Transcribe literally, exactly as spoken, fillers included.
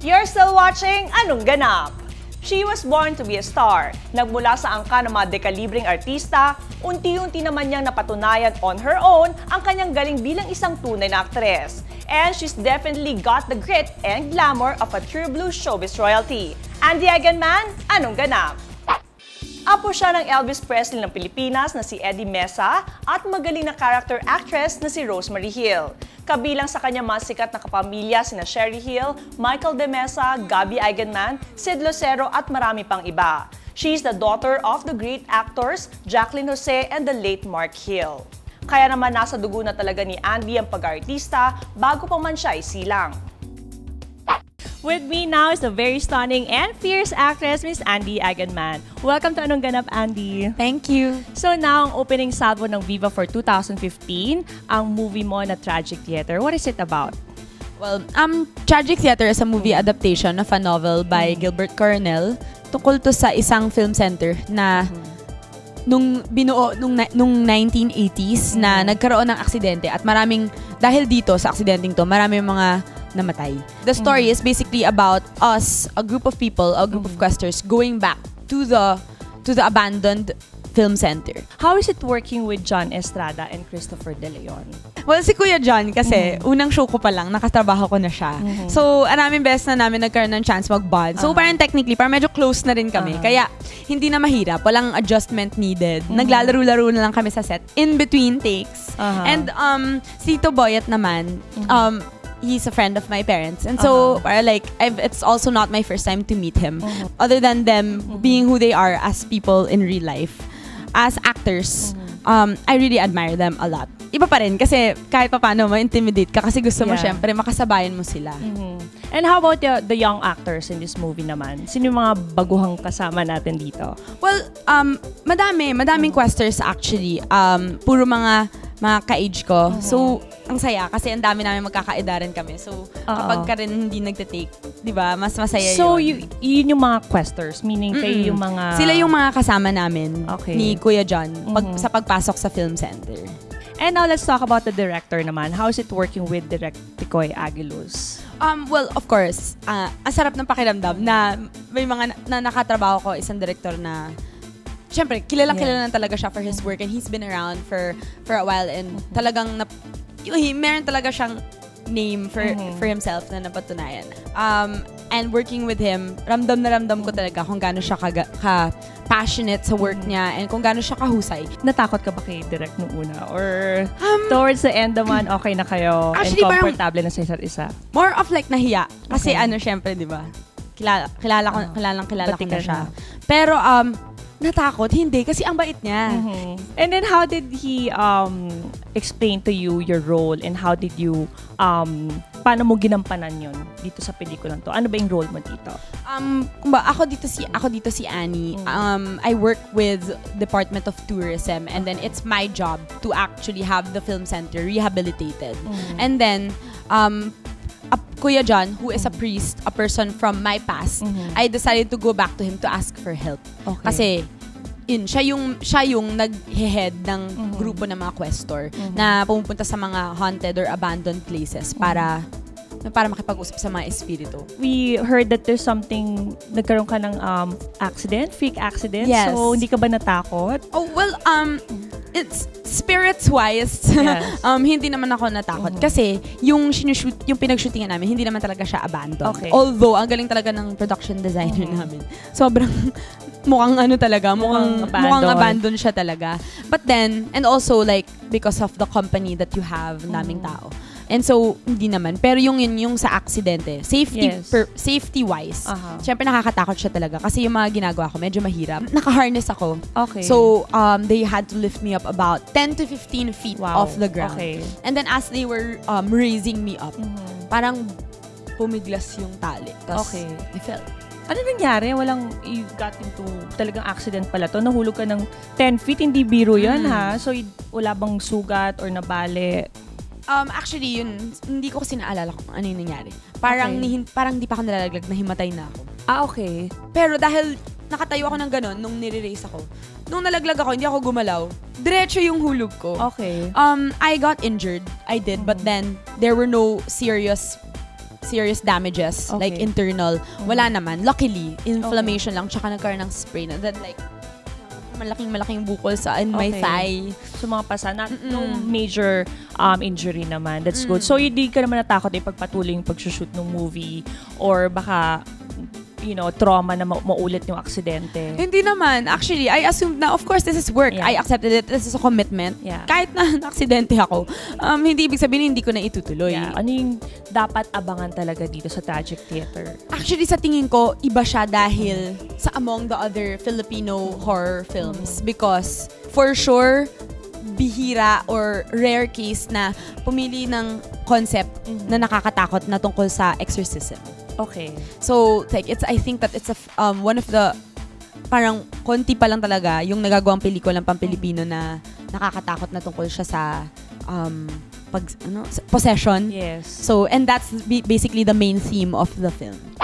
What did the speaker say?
You're still watching Anong Ganap? She was born to be a star. Nagmula sa angka ng mga dekalibreng artista, unti-unti naman niyang napatunayan on her own ang kanyang galing bilang isang tunay na aktres. And she's definitely got the grit and glamour of a true blue showbiz royalty. Andy Eigenman, Anong Ganap? Apo siya ng Elvis Presley ng Pilipinas na si Eddie Mesa at magaling na character actress na si Rosemary Hill. Kabilang sa kanyang mga sikat na kapamilya sina Sherry Hill, Michael De Mesa, Gabby Eigenman, Sid Lucero at marami pang iba. She is the daughter of the great actors Jacqueline Jose and the late Mark Hill. Kaya naman nasa dugo na talaga ni Andy ang pag-artista bago pa man siya isilang. With me now is the very stunning and fierce actress, Miss Andy Eigenman. Welcome to Anong Ganap, Andy. Thank you. So now, ang opening salvo ng Viva for two thousand fifteen, ang movie mo na Tragic Theater. What is it about? Well, um, Tragic Theater is a movie adaptation of a novel by mm-hmm. Gilbert Coronel. Tungkol to sa isang film center na mm-hmm. nung binuo nung, nung nineteen eighties mm-hmm. na nagkaroon ng aksidente at maraming, dahil dito sa aksidenteng to, maraming mga namatay. The story mm-hmm. is basically about us, a group of people, a group mm-hmm. of questers going back to the to the abandoned film center. How is it working with John Estrada and Christopher De Leon? Well, si Kuya John kasi mm-hmm. unang show ko pa lang, nakatrabaho ko na siya. Mm-hmm. So, araming beses na namin nagkaroon ng chance mag-bond. So, uh-huh. parang technically, parang medyo close na rin kami. Uh-huh. Kaya, hindi na mahirap. Walang adjustment needed. Mm-hmm. Naglalaro-laro na lang kami sa set in between takes. Uh-huh. And um, si Tito Boyet naman, mm-hmm. um, he's a friend of my parents. And so, uh-huh. para like, I've, it's also not my first time to meet him. Uh-huh. Other than them uh-huh. being who they are as people in real life. As actors, uh-huh. um, I really admire them a lot. Iba pa rin kasi kahit pa paano ma-intimidate ka kasi gusto mo yeah. syempre makasabayan mo sila. Uh-huh. And how about the, the young actors in this movie naman? Sino yung mga baguhang kasama natin dito? Well, um, madami. Madaming uh-huh. questers actually. Um, puro mga mga ka-age ko. Uh-huh. So, ang saya kasi ang dami namin magkakaedaran kami. So, uh-oh. kapag ka rin hindi nagte-take, di ba, mas masaya so, yun. So, yun yung mga questers? Meaning, mm-mm. kayo yung mga... Sila yung mga kasama namin okay. ni Kuya John pag, mm-hmm. sa pagpasok sa film center. And now, let's talk about the director naman. How is it working with Direct Ticoy Aguiluz? Um, well, of course, uh, ang sarap ng pakiramdam na may mga na, na nakatrabaho ko isang director na siyempre, kilalang yeah. kilala na talaga siya for his work and he's been around for for a while and mm-hmm. talagang na, yun, meron talaga siyang name for mm-hmm. for himself na napatunayan. Um, and working with him, ramdam na ramdam ko talaga kung gaano siya ka, ka passionate sa work mm-hmm. niya and kung gaano siya kahusay. Natakot ka ba kay Direct nung una? Or um, towards the end naman, okay na kayo actually, and comfortable na sa isa't isa? More of like nahiya. Kasi okay. ano, syempre, di ba? Kilala, kilala ko, kilalang kilala ko na siya. Pero, um, natakot? Hindi. Kasi ang bait niya. Mm-hmm. And then, how did he um, explain to you your role and how did you, um, paano mo ginampanan yun dito sa pelikulang to? Ano ba yung role mo dito? Um, kumba, ako dito si, ako dito si Annie. Mm-hmm. Um, I work with Department of Tourism and then it's my job to actually have the film center rehabilitated. Mm-hmm. And then, um, a, Kuya John, who is a priest, a person from my past, mm-hmm. I decided to go back to him to ask for help. Okay. Kasi, yun, siya yung, siya yung nag-head ng mm-hmm. grupo ng mga questor mm-hmm. na pumupunta sa mga haunted or abandoned places para mm-hmm. para makipag-usap sa mga espiritu. We heard that there's something, nagkaroon ka ng um, accident, freak accident. Yes. So, hindi ka ba natakot? Oh, well, um, it's spirits-wise, yes. um, hindi naman ako natakot. Mm-hmm. Kasi, yung sinushoot, yung pinag-shootingan namin, hindi naman talaga siya abandoned. Okay. Although, ang galing talaga ng production designer mm-hmm. namin. Sobrang, mukhang ano talaga, mukhang, abandoned. mukhang abandoned siya talaga. But then, and also, like, because of the company that you have, naming tao. And so, hindi naman. Pero yung yun, yung sa aksidente, safety, yes. per, safety-wise, uh-huh. syempre nakakatakot siya talaga. Kasi yung mga ginagawa ko, medyo mahirap. Naka-harness ako. Okay. So, um, they had to lift me up about ten to fifteen feet wow. off the ground. Okay. And then as they were um, raising me up, mm-hmm. parang pumiglas yung tali. Tas, okay. I fell. Ano nangyari? Walang, you got into talagang accident pala to. Nahulog ka ng ten feet, hindi biro yan mm. ha? So, wala bang sugat or nabali? Um, actually, yun, hindi ko kasi naalala kung ano yung nangyari. Parang, okay. ni, parang di pa ako nalalaglag na himatay na ako. Ah, okay. Pero dahil nakatayo ako ng ganon nung nire-race ako, nung nalaglag ako, hindi ako gumalaw, diretso yung hulog ko. Okay. Um, I got injured. I did. Mm-hmm. But then, there were no serious serious damages, Okay. like internal. Wala naman. Luckily, inflammation lang, tsaka nagkaroon ng sprain. And then like, malaking-malaking bukol sa in my Okay. thigh. So mga pasa, not, no major um, injury naman. That's good. So hindi ka naman natakot na ipagpatuloy yung pag-shoot ng movie or baka you know, trauma na ma- maulit yung aksidente. Hindi naman. Actually, I assumed na, of course, this is work. Yeah. I accepted it. This is a commitment. Yeah. Kahit na aksidente ako, um, hindi ibig sabihin hindi ko na itutuloy. Yeah. Ano yung dapat abangan talaga dito sa Tragic Theater? Actually, sa tingin ko, iba siya dahil sa among the other Filipino horror films. Because, for sure, bihira or rare case na pumili ng concept na nakakatakot na tungkol sa exorcism. Okay. So, like, it's, I think that it's a, f- um, one of the, parang konti pa lang talaga yung nagagawang pelikulang pang-Pilipino na nakakatakot na tungkol siya sa, um, pag, ano, sa- possession. Yes. So, and that's b- basically the main theme of the film.